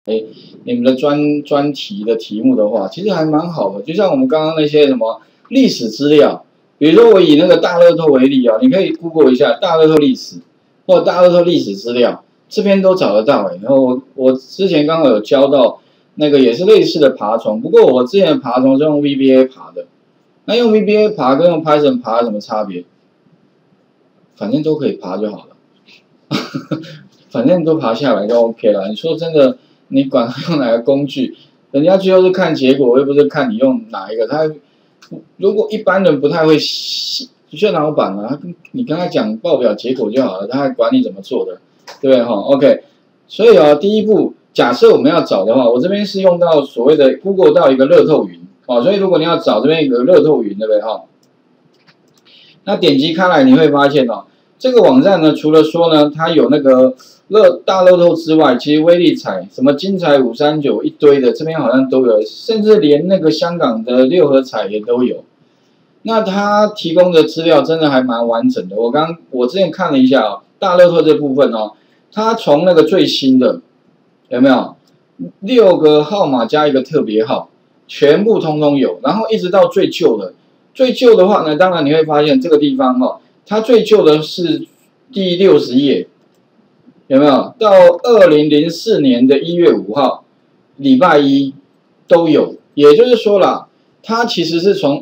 你们的专题的题目的话，其实还蛮好的。就像我们刚刚那些什么历史资料，比如说我以那个大乐透为例啊，你可以 Google 一下大乐透历史或大乐透历史资料，这边都找得到然后我之前刚好有教到那个也是类似的爬虫，不过我之前的爬虫是用 VBA 爬的。那用 VBA 爬跟用 Python 爬有什么差别？反正都可以爬就好了，反正都爬下来就 OK 了。你说真的，你管用哪个工具，人家最后是看结果，又不是看你用哪一个。如果一般人不太会，就像老板啊，你跟他讲报表结果就好了，他还管你怎么做的，对不对哈 ？OK， 所以第一步，假设我们要找的话，我这边是用到所谓的 Google 到一个乐透云。所以如果你要找这边有个乐透云，对不对那点击开来你会发现这个网站呢，除了说呢它有那个大乐透之外，其实威力彩、什么金彩539一堆的，这边好像都有，甚至连那个香港的六合彩也都有。那它提供的资料真的还蛮完整的。我之前看了一下大乐透这部分它从那个最新的有没有6个号码加一个特别号。全部通通有，然后一直到最旧的，最旧的话呢，当然你会发现这个地方它最旧的是第60页，有没有？到2004年的1月5号，礼拜一都有，也就是说啦，它其实是从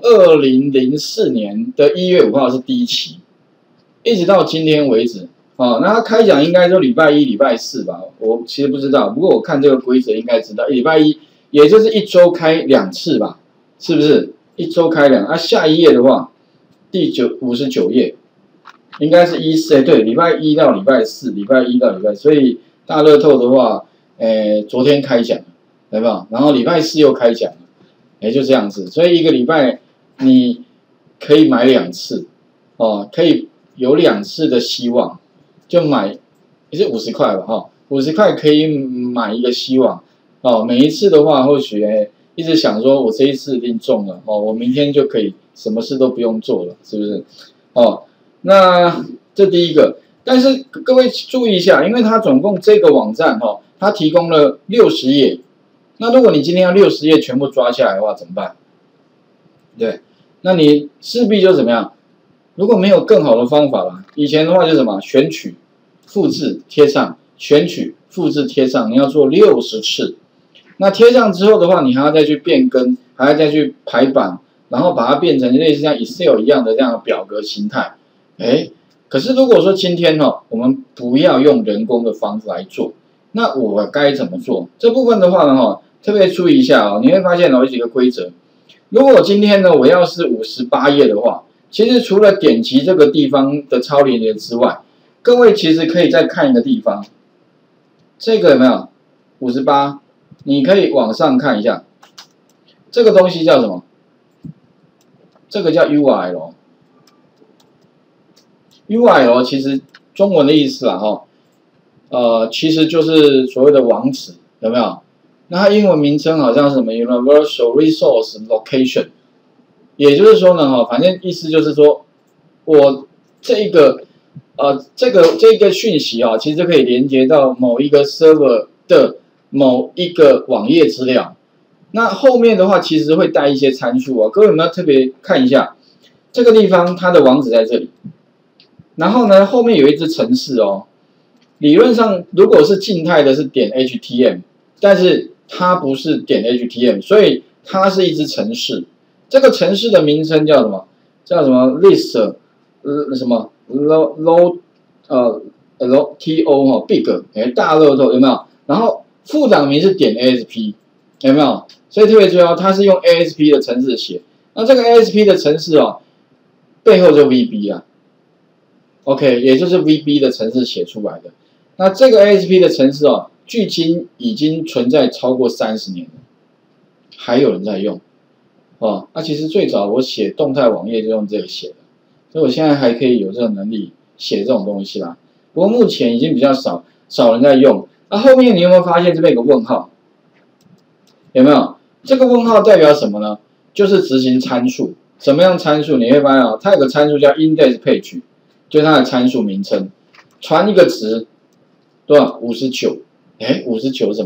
2004年的1月5号是第一期，一直到今天为止那它开奖应该说礼拜一、礼拜四吧，我其实不知道，不过我看这个规则应该知道，礼拜一。也就是1周开2次吧，是不是？1周开2？下一页的话，第59页，应该是对，礼拜一到礼拜四，礼拜一到礼拜四，所以大乐透的话，昨天开奖，有没有？然后礼拜四又开奖，就这样子，所以一个礼拜你可以买2次，可以有2次的希望，就买也是50块吧，50块可以买一个希望。每一次的话，或许一直想说，我这一次一定中了我明天就可以什么事都不用做了，是不是？那这第一个，但是各位注意一下，因为它总共这个网站它提供了60页，那如果你今天要60页全部抓下来的话，怎么办？对，那你势必就怎么样？如果没有更好的方法了，以前的话就什么选取、复制、贴上，选取、复制、贴上，你要做60次。那贴上之后的话，你还要再去变更，还要再去排版，然后把它变成类似像 Excel 一样的这样的表格形态。可是如果说今天我们不要用人工的方式来做，那我该怎么做？这部分的话呢特别注意一下你会发现有几个规则。如果今天呢我要是58页的话，其实除了点击这个地方的超连结之外，各位其实可以再看一个地方，这个有没有58？你可以往上看一下，这个东西叫什么？这个叫 URL。URL 其实中文的意思其实就是所谓的网址，有没有？那它英文名称好像是什么 Universal Resource Location， 也就是说呢反正意思就是说，我这个讯息其实就可以连接到某一个 server 的某一个网页资料，那后面的话其实会带一些参数各位有没有特别看一下这个地方它的网址在这里，然后呢后面有一只程式理论上如果是静态的是点 HTML， 但是它不是点 HTML， 所以它是一只程式。这个程式的名称叫什么？叫什么 list 什么 low to big 大乐透有没有？然后副档名是点 ASP， 有没有？所以特别重要，它是用 ASP 的程式写。那这个 ASP 的程式背后就 VB 啊 ，OK， 也就是 VB 的程式写出来的。那这个 ASP 的程式距今已经存在超过30年了，还有人在用那其实最早我写动态网页就用这个写的，所以我现在还可以有这种能力写这种东西啦。不过目前已经比较少人在用。那后面你有没有发现这边有个问号？有没有？这个问号代表什么呢？就是执行参数。什么样参数？你会发现它有个参数叫 index page， 就是它的参数名称。传一个值，多少？59。59是什么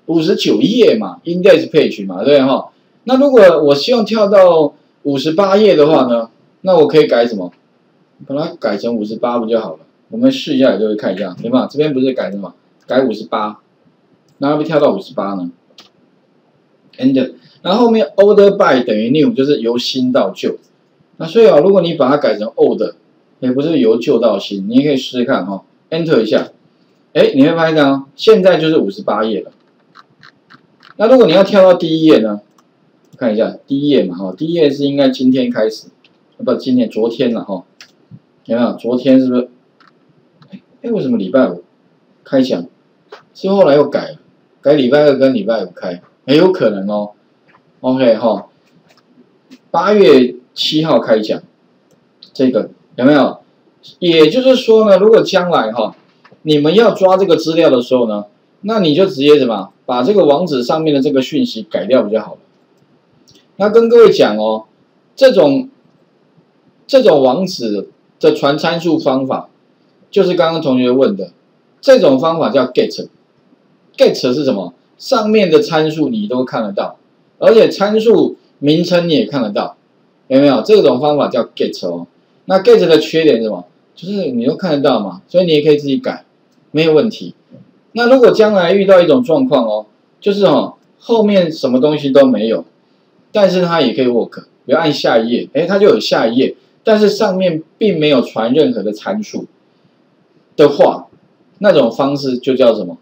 59页嘛 ，index page 嘛，对哈。那如果我希望跳到58页的话呢，那我可以改什么？把它改成58不就好了？我们试一下，就会看一下，对吧？这边不是改什么？改58，那会不会跳到58呢 ？Enter， 然后后面 order by 等于 new， 就是由新到旧。那所以啊，如果你把它改成 old， 也不是由旧到新，你也可以试试看哈。Enter 一下，哎，你会发现啊，现在就是58页了。那如果你要跳到第一页呢？看一下第一页嘛，哈，第一页是应该今天开始，不，昨天了哈。有没有？昨天是不是？哎，为什么礼拜五开奖？是后来又改了，改礼拜二跟礼拜五开，很有可能哦。OK 哈，8月7号开奖，这个有没有？也就是说呢，如果将来哈，你们要抓这个资料的时候呢，那你就直接什么，把这个网址上面的这个讯息改掉比较好了。那跟各位讲哦，这种网址的传参数方法，就是刚刚同学问的，这种方法叫 get。get 是什么？上面的参数你都看得到，而且参数名称你也看得到，有没有？这种方法叫 get 哦。那 get 的缺点是什么？就是你都看得到嘛，所以你也可以自己改，没有问题。那如果将来遇到一种状况哦，就是后面什么东西都没有，但是它也可以 work， 比如按下一页，它就有下一页。但是上面并没有传任何的参数的话，那种方式就叫什么？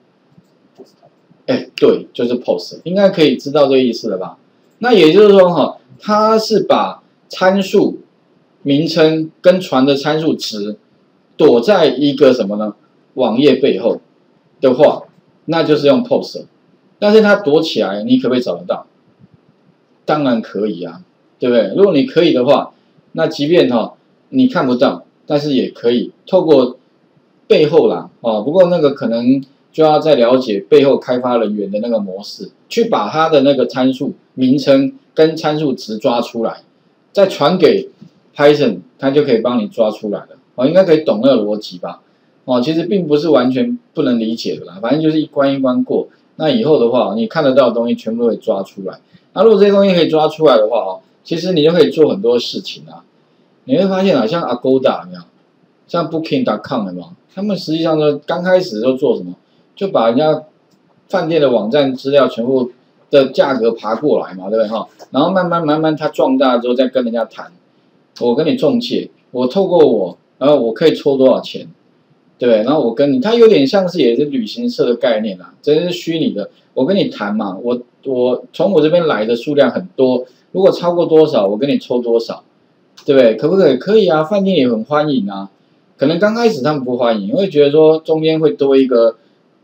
对，就是 post， 应该可以知道这个意思了吧？那也就是说它是把参数名称跟传的参数值躲在一个什么呢？网页背后的话，那就是用 post。但是它躲起来，你可不可以找得到？当然可以啊，对不对？如果你可以的话，那即便你看不到，但是也可以透过背后啦不过那个可能就要再了解背后开发人员的那个模式，去把它的那个参数名称跟参数值抓出来，再传给 Python， 它就可以帮你抓出来了应该可以懂那个逻辑吧其实并不是完全不能理解的啦，反正就是一关一关过。那以后的话，你看得到的东西全部都可以抓出来。那如果这些东西可以抓出来的话其实你就可以做很多事情啊。你会发现像 Agoda 有没有，像 Booking.com 有没有，他们实际上呢刚开始都做什么，就把人家饭店的网站资料全部的价格爬过来嘛，对不对然后慢慢它壮大之后再跟人家谈，我跟你中介，我透过我，然后我可以抽多少钱，对不对？然后我跟你，它有点像是也是旅行社的概念啦，这是虚拟的，我跟你谈嘛，我从我这边来的数量很多，如果超过多少，我跟你抽多少。对不对？可不可以？可以啊，饭店也很欢迎啊。可能刚开始他们不欢迎，会觉得说中间会多一个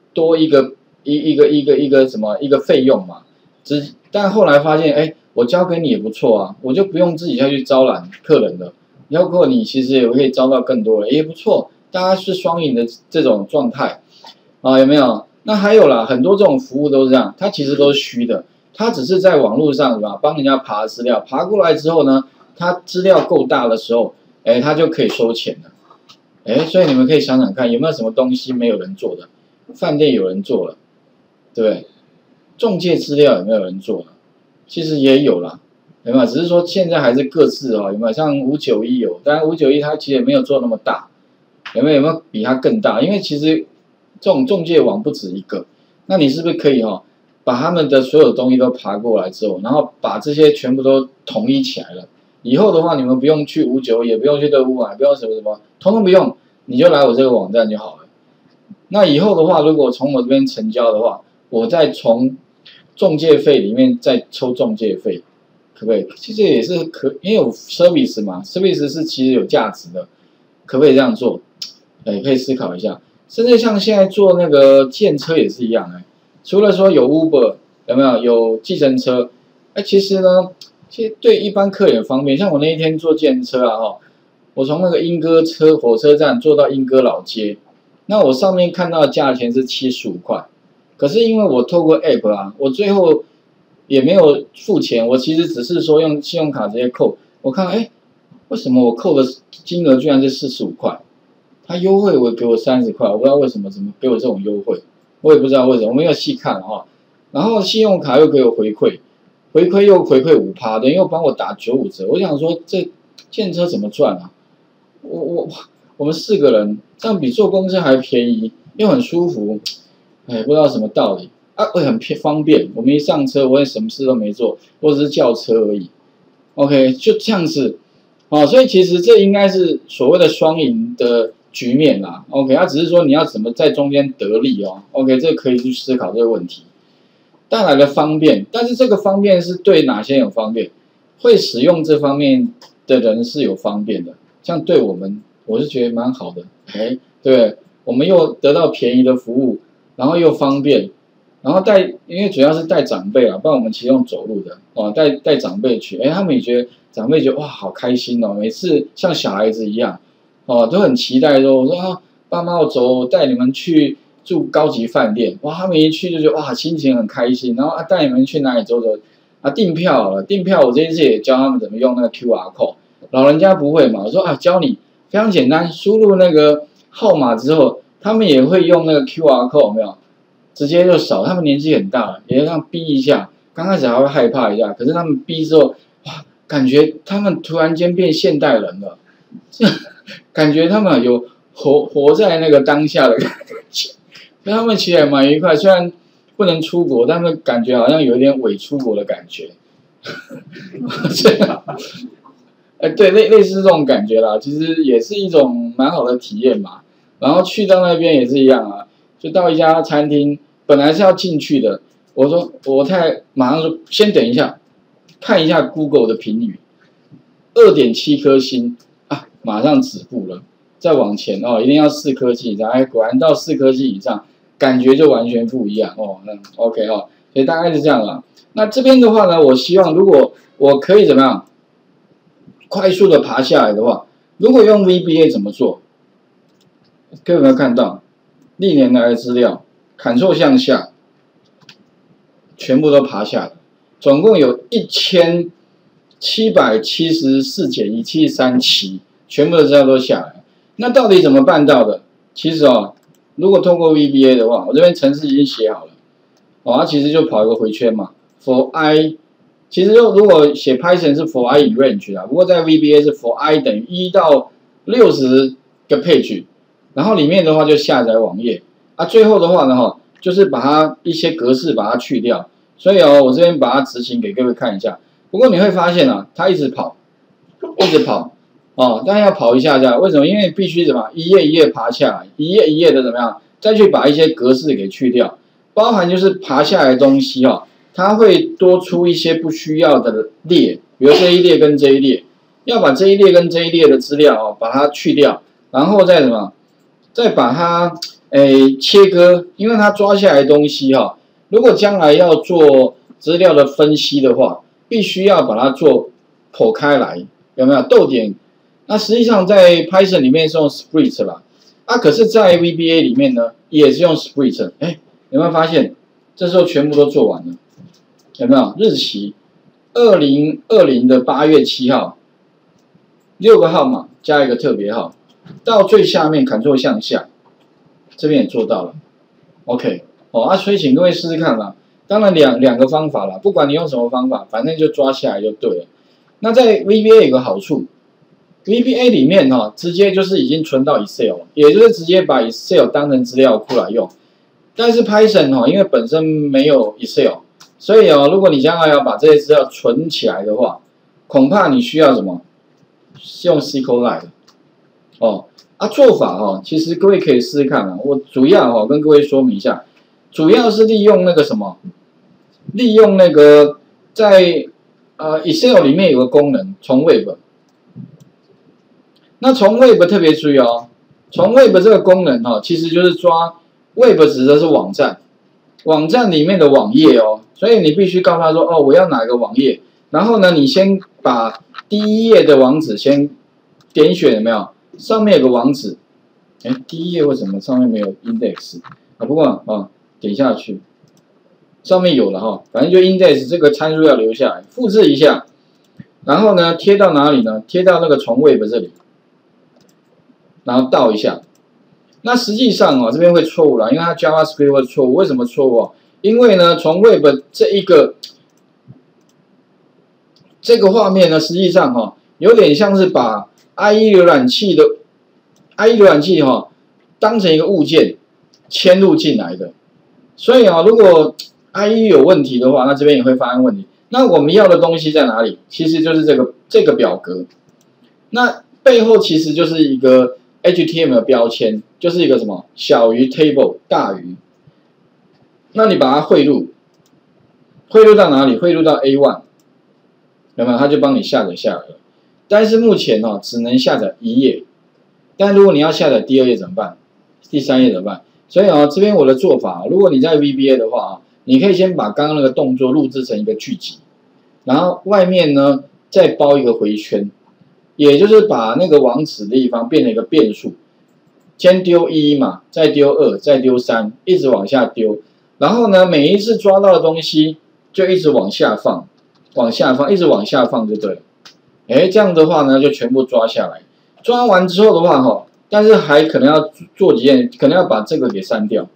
什么一个费用嘛。但后来发现，我交给你也不错啊，我就不用自己再去招揽客人了。包括你其实也可以招到更多人，也不错。大家是双赢的这种状态有没有？那还有啦，很多这种服务都是这样，它其实都是虚的，它只是在网络上是吧，帮人家爬资料，爬过来之后呢。它资料够大的时候，它就可以收钱了，所以你们可以想想看，有没有什么东西没有人做的？饭店有人做了，对不对？中介资料有没有人做了？其实也有啦，有没有？只是说现在还是各自有没有？像591有，当然591它其实也没有做那么大，有没有比它更大？因为其实这种中介网不止一个，那你是不是可以把他们的所有东西都爬过来之后，然后把这些全部都统一起来了？以后的话，你们不用去591，也不用去乐屋买，不用什么，通通不用，你就来我这个网站就好了。那以后的话，如果从我这边成交的话，我再从中介费里面再抽中介费，可不可以？其实也是因为有 service 嘛 ，service 是其实有价值的，可不可以这样做？可以思考一下。甚至像现在做那个建车也是一样除了说有 Uber 有没有计程车？其实呢。其实对一般客人方便，像我那一天坐计程车我从那个莺歌火车站坐到莺歌老街，那我上面看到的价钱是75块，可是因为我透过 App 我最后也没有付钱，我其实只是说用信用卡直接扣，我看为什么我扣的金额居然是45块？他优惠给我30块，我不知道为什么怎么给我这种优惠，我也不知道为什么，我没有细看然后信用卡又给我回馈，又回馈5%，等于又帮我打95折。我想说这建车怎么赚啊？我们4个人这样比坐公车还便宜，又很舒服，哎，不知道什么道理啊，会很方便。我们一上车，我也什么事都没做，我只是叫车而已。OK， 就这样子，所以其实这应该是所谓的双赢的局面啦。OK， 它只是说你要怎么在中间得利哦。OK， 这可以去思考这个问题。带来的方便，但是这个方便是对哪些有方便？会使用这方面的人是有方便的，像对我们，我是觉得蛮好的。哎，对，我们又得到便宜的服务，然后又方便，然后因为主要是带长辈啊，不然我们其实用走路的哦，带长辈去，哎，他们也觉得长辈觉得哇好开心哦，每次像小孩子一样哦，都很期待说，我说啊，爸妈我走，我带你们去住高级饭店，哇，他们一去就觉得哇心情很开心，然后啊带你们去哪里走走啊订票好了，订票我这一次也教他们怎么用那个 QR code， 老人家不会嘛，我说啊教你非常简单，输入那个号码之后，他们也会用那个 QR code 有没有？直接就扫，他们年纪很大了，也让逼一下，刚开始还会害怕一下，可是他们逼之后，哇，感觉他们突然间变现代人了，感觉他们有活在那个当下的感觉，所以他们骑来蛮愉快，虽然不能出国，但他们感觉好像有点伪出国的感觉，这样，对，类似这种感觉啦，其实也是一种蛮好的体验嘛。然后去到那边也是一样啊，就到一家餐厅，本来是要进去的，我说我太太马上说先等一下，看一下 Google 的评语，2.7颗星啊，马上止步了，再往前哦，一定要4颗星以上，哎，果然到4颗星以上，感觉就完全不一样哦，那 OK 哦，所以大概是这样啦。那这边的话呢，我希望如果我可以怎么样，快速的爬下来的话，如果用 VBA 怎么做？各位有没有看到历年来的资料，Ctrl向下，全部都爬下来，总共有1774减173期，全部的资料都下来。那到底怎么办到的？其实如果通过 VBA 的话，我这边程式已经写好了，它其实就跑一个回圈嘛 ，for i， 其实如果写 Python 是 for i in range 啦，不过在 VBA 是 for i 等于1到60个 page。然后里面的话就下载网页啊，最后的话呢就是把它一些格式把它去掉，所以我这边把它执行给各位看一下。不过你会发现它一直跑但要跑一下，为什么？因为必须什么一页一页爬下来，一页一页的怎么样，再去把一些格式给去掉，包含就是爬下来的东西它会多出一些不需要的列，比如这一列跟这一列，要把这一列跟这一列的资料把它去掉，然后再什么？再把它切割，因为它抓下来的东西如果将来要做资料的分析的话，必须要把它做剖开来，有没有逗点？那实际上在 Python 里面是用 split 啦，可是在 VBA 里面呢也是用 split， 有没有发现？这时候全部都做完了，有没有？日期2020的8月7号，6个号码加一个特别号。到最下面 Ctrl 向下，这边也做到了 ，OK， 所以请各位试试看啦。当然两个方法啦，不管你用什么方法，反正就抓下来就对了。那在 VBA 有个好处 ，VBA 里面直接就是已经存到 Excel， 也就是直接把 Excel 当成资料库来用。但是 Python 因为本身没有 Excel， 所以如果你将来要把这些资料存起来的话，恐怕你需要什么？用 SQLite。做法其实各位可以试试看我主要跟各位说明一下，主要是利用那个什么，利用那个在Excel 里面有个功能从 Web， 那从 Web 特别注意从 Web 这个功能其实就是抓 Web 指的是网站，网站里面的网页所以你必须告诉他说我要哪个网页，然后呢你先把第一页的网址先点选，有没有？上面有个网址，第一页为什么上面没有 index 不过点下去，上面有了反正就 index 这个参数要留下来，复制一下，然后呢贴到哪里呢？贴到那个从 Web 这里，然后倒一下。那实际上这边会错误了，因为它 JavaScript 会错误，为什么错误因为呢，从 Web 这个画面呢，实际上哈、有点像是把 IE 浏览器当成一个物件嵌入进来的。所以啊，如果 IE 有问题的话，那这边也会发生问题。那我们要的东西在哪里？其实就是这个表格。那背后其实就是一个 HTML 的标签，就是一个什么小于 table 大于。那你把它汇入到哪里？汇入到 A1， 有没有？它就帮你下载下来了。但是目前只能下载一页。但如果你要下载第2页怎么办？第3页怎么办？所以这边我的做法，如果你在 VBA 的话你可以先把刚刚那个动作录制成一个句集，然后外面呢再包一个回圈，也就是把那个网址的地方变成一个变数，先丢1嘛，再丢2，再丢3，一直往下丢。然后呢，每一次抓到的东西就一直往下放，一直往下放就对了。这样的话呢，就全部抓下来。抓完之后的话但是还可能要做几件，可能要把这个给删掉，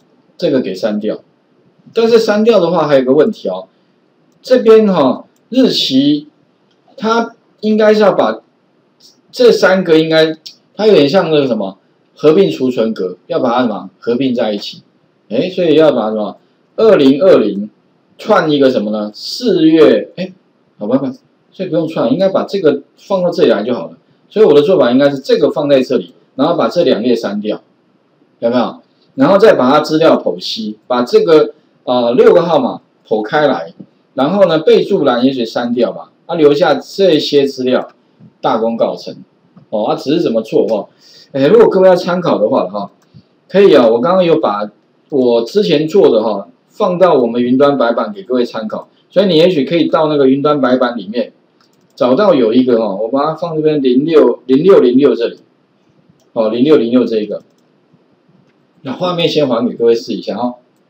但是删掉的话还有个问题这边日期它应该是要把这3个它有点像那个什么合并储存格，要把它什么合并在一起。所以要把什么2020串一个什么呢？4月好吧，所以不用串，应该把这个放到这里来就好了。所以我的做法应该是这个放在这里，然后把这2页删掉，有没有？然后再把它资料剖析，把这个6个号码剖开来，然后呢备注栏也许删掉吧，留下这些资料，大功告成。只是怎么做如果各位要参考的话可以我刚刚有把我之前做的放到我们云端白板给各位参考，所以你也许可以到那个云端白板里面找到有一个我把它放这边0606这里0606这个，那画面先还给各位试一下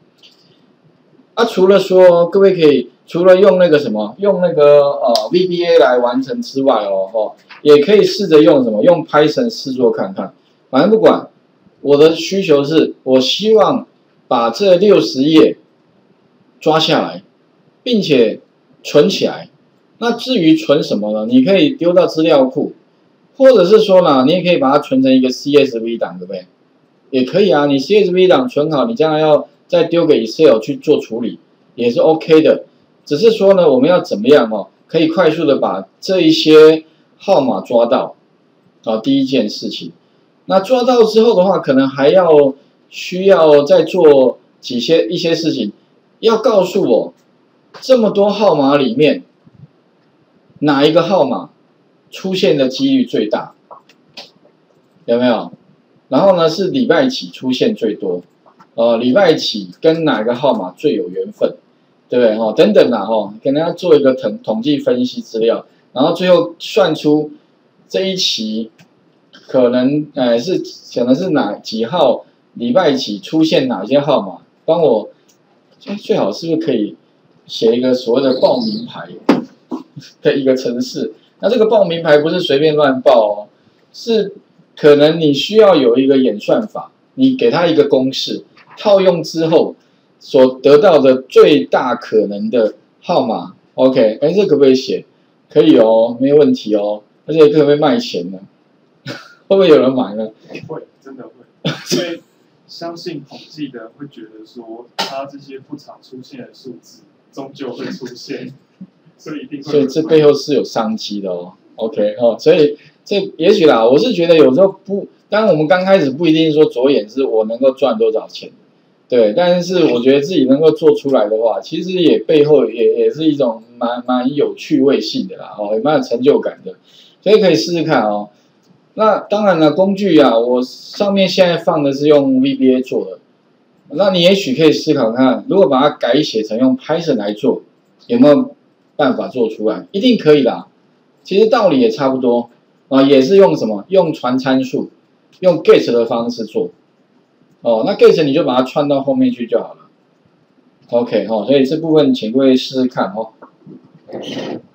除了说各位可以除了用那个什么用那个VBA 来完成之外也可以试着用什么用 Python 试做看看，反正不管。我的需求是我希望把这60页抓下来，并且存起来。那至于存什么呢？你可以丢到资料库，或者是说呢，你也可以把它存成一个 CSV 档，对不对？也可以啊，你 CSV 档存好，你将来要再丢给 Excel 去做处理，也是 OK 的。只是说呢，我们要怎么样可以快速的把这一些号码抓到第一件事情。那抓到之后的话，可能还需要再做一些事情，要告诉我这么多号码里面哪一个号码出现的几率最大，有没有？然后呢是礼拜几出现最多，礼拜几跟哪个号码最有缘分，对不对？等等可能要做一个统计分析资料，然后最后算出这一期。可能是哪几号礼拜几出现哪些号码？帮我最好是不是可以写一个所谓的报名牌的一个程式？那这个报名牌不是随便乱报是可能你需要有一个演算法，你给它一个公式，套用之后所得到的最大可能的号码。OK， 这可不可以写？可以没有问题而且可不可以卖钱呢？会不会有人买呢？ 会，真的会，因为相信统计的会觉得说，它这些不常出现的数字，终究会出现，所以一定会。 所以这背后是有商机的OK 所以这也许啦，我是觉得有时候当然我们刚开始不一定说着眼是我能够赚多少钱，对，但是我觉得自己能够做出来的话，其实也背后也是一种蛮有趣味性的啦也蛮有成就感的，所以可以试试看那当然了，工具我上面现在放的是用 VBA 做的，那你也许可以思考看，如果把它改写成用 Python 来做，有没有办法做出来？一定可以啦。其实道理也差不多也是用什么？用传参数，用 get 的方式做那 get 你就把它串到后面去就好了。OK 所以这部分请各位试试看